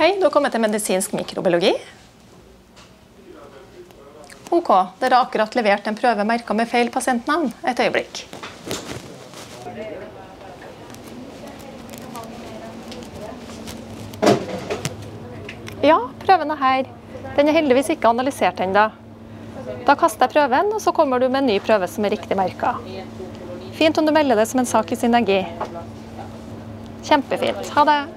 Hei, du har kommet til medisinsk mikrobiologi. Ok, dere har akkurat levert en prøve merket med feil pasientnavn. Et øyeblikk. Ja, prøven er her. Den er heldigvis ikke analysert ennå. Da kaster jeg prøven, og så kommer du med en ny prøve som er riktig merket. Fint om du melder det som en sak i synergi. Kjempefint. Ha det.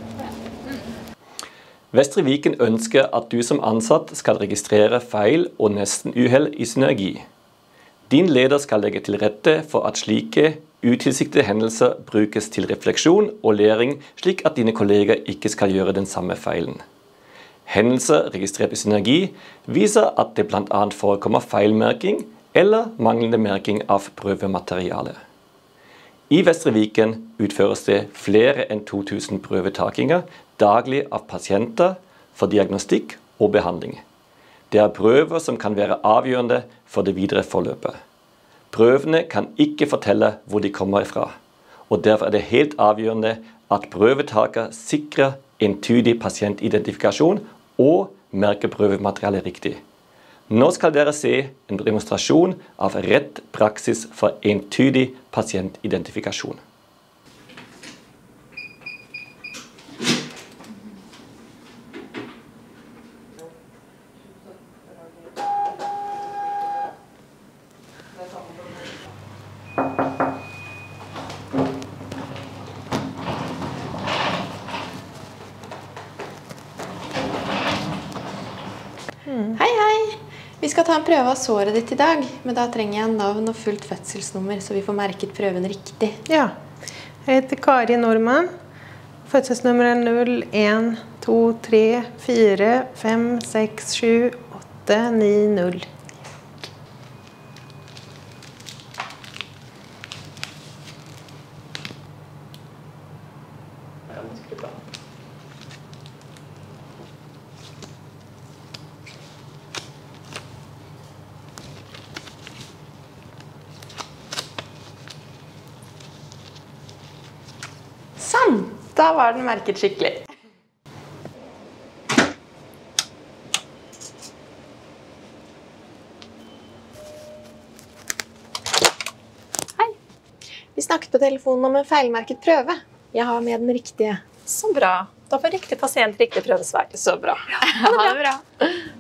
Vestre Viken ønsker at du som ansatt skal registrere feil og nestenuhell i synergi. Din leder skal legge til rette for at slike utilsiktede hendelser brukes til refleksjon og læring, slik at dine kolleger ikke skal gjøre den samme feilen. Hendelser registrert i synergi viser at det blant annet forekommer feilmerking eller manglende merking av prøvemateriale. I Vestre Viken utføres det flere enn 2000 prøvetakinger daglig av pasienter for diagnostikk og behandling. Det er prøver som kan være avgjørende for det videre forløpet. Prøvene kan ikke fortelle hvor de kommer fra, og derfor er det helt avgjørende at prøvetaker sikrer entydig pasientidentifikasjon og merker prøvematerialet riktig. Nå skal dere se en demonstrasjon av rett praksis for entydig pasientidentifikasjon. Hei, hei! Vi skal ta en prøve av såret ditt i dag, men da trenger jeg navn og fullt fødselsnummer, så vi får merket prøven riktig. Ja, jeg heter Kari Norman. Fødselsnummer er 0, 1, 2, 3, 4, 5, 6, 7, 8, 9, 0. Sånn! Da var den merket skikkelig. Hei! Vi snakket på telefonen om en feilmerket prøve. Jeg har med den riktige. Så bra. Da får riktig pasient riktig prøvesvar. Så bra. Ha det bra.